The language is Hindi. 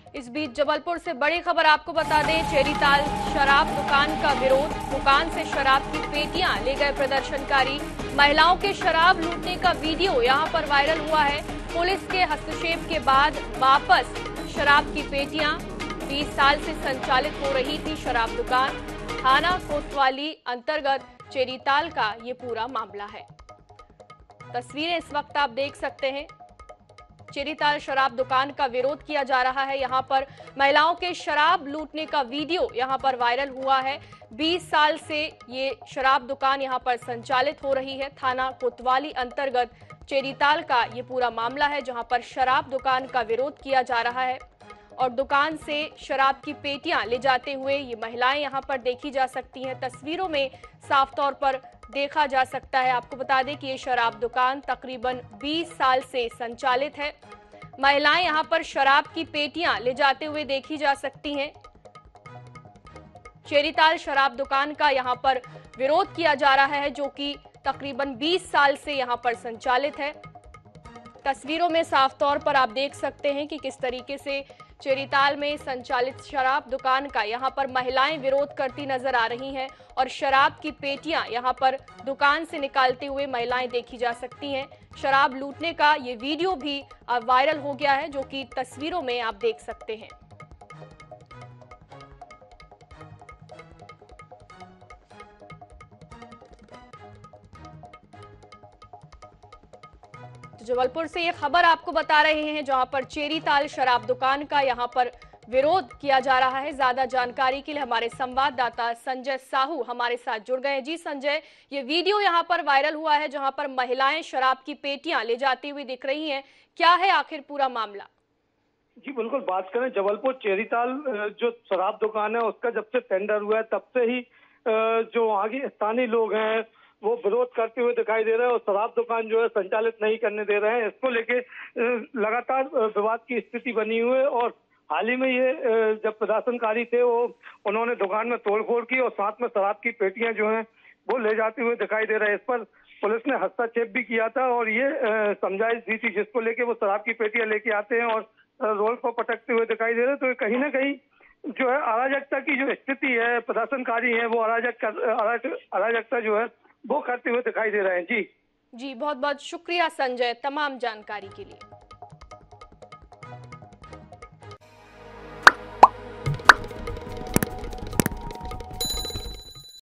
इस बीच जबलपुर से बड़ी खबर आपको बता दें, चेरीताल शराब दुकान का विरोध। दुकान से शराब की पेटियां ले गए प्रदर्शनकारी। महिलाओं के शराब लूटने का वीडियो यहां पर वायरल हुआ है। पुलिस के हस्तक्षेप के बाद वापस शराब की पेटियां। 20 साल से संचालित हो रही थी शराब दुकान। थाना कोतवाली अंतर्गत चेरीताल का ये पूरा मामला है। तस्वीरें इस वक्त आप देख सकते हैं। चेरीताल शराब दुकान का विरोध किया जा रहा है। यहां पर महिलाओं के शराब लूटने का वीडियो यहां पर वायरल हुआ है। 20 साल से ये शराब दुकान यहां पर संचालित हो रही है। थाना कोतवाली अंतर्गत चेरीताल का ये पूरा मामला है, जहां पर शराब दुकान का विरोध किया जा रहा है और दुकान से शराब की पेटियां ले जाते हुए ये महिलाएं यहां पर देखी जा सकती हैं। तस्वीरों में साफ तौर पर देखा जा सकता है। आपको बता दें कि ये शराब दुकान तकरीबन 20 साल से संचालित है। महिलाएं यहां पर शराब की पेटियां ले जाते हुए देखी जा सकती हैं। चेरीताल शराब दुकान का यहां पर विरोध किया जा रहा है, जो कि तकरीबन 20 साल से यहां पर संचालित है। तस्वीरों में साफ तौर पर आप देख सकते हैं कि किस तरीके से चेरीताल में संचालित शराब दुकान का यहां पर महिलाएं विरोध करती नजर आ रही हैं और शराब की पेटियां यहां पर दुकान से निकालते हुए महिलाएं देखी जा सकती हैं। शराब लूटने का ये वीडियो भी अब वायरल हो गया है, जो कि तस्वीरों में आप देख सकते हैं। जबलपुर से ये खबर आपको बता रहे हैं, जहां पर चेरीताल शराब दुकान का यहां पर विरोध किया जा रहा है। ज्यादा जानकारी के लिए हमारे संवाददाता संजय साहू हमारे साथ जुड़ गए हैं। जी संजय, ये वीडियो यहां पर वायरल हुआ है जहां पर महिलाएं शराब की पेटियां ले जाती हुई दिख रही हैं। क्या है आखिर पूरा मामला? जी बिल्कुल, बात करें जबलपुर चेरीताल जो शराब दुकान है उसका जब से टेंडर हुआ है तब से ही जो वहाँ के स्थानीय लोग हैं वो विरोध करते हुए दिखाई दे रहे हैं और शराब दुकान जो है संचालित नहीं करने दे रहे हैं। इसको लेके लगातार विवाद की स्थिति बनी हुई है और हाल ही में ये जब प्रदर्शनकारी थे उन्होंने दुकान में तोड़फोड़ की और साथ में शराब की पेटियां जो हैं वो ले जाते हुए दिखाई दे रहे हैं। इस पर पुलिस ने हस्तक्षेप भी किया था और ये समझाइश दी थी, जिसको लेके वो शराब की पेटियां लेके आते हैं और रोड पर पटकते हुए दिखाई दे रहे हैं। तो कहीं ना कहीं जो है अराजकता की जो स्थिति है, प्रदर्शनकारी है वो अराजकता जो है वो करते हुए दिखाई दे रहे हैं। जी जी, बहुत बहुत शुक्रिया संजय तमाम जानकारी के लिए।